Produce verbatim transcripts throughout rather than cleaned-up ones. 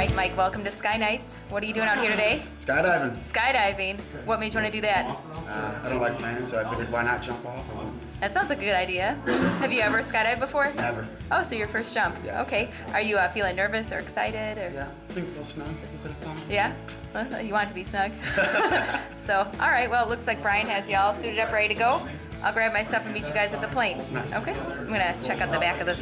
right, Mike, welcome to Sky Nights. What are you doing out here today? Skydiving. Skydiving. What made you want to do that? Uh, I don't like planes, so I figured why not jump off of them. That sounds like a good idea. Have you ever skydived before? Never. Oh, so your first jump. Yes. Okay. Are you uh, feeling nervous or excited? Or? Yeah, things go snug. Is it fun? Yeah? Well, you want it to be snug? So, all right. Well, it looks like Brian has you all suited up, ready to go. I'll grab my stuff and meet you guys at the plane. Nice. Okay? I'm going to check out the back of this.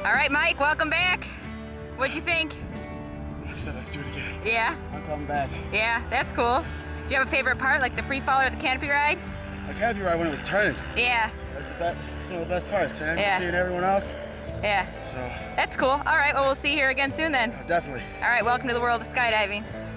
All right, Mike, welcome back. What'd you think? I said let's do it again. Yeah? I'm coming back. Yeah, that's cool. Do you have a favorite part, like the free fall or the canopy ride? I can't be right when it was turning. Yeah. That's the best. It's one of the best parts, man. Yeah. Seeing everyone else. Yeah. So. That's cool. All right, well, we'll see you here again soon then. Definitely. All right, welcome to the world of skydiving.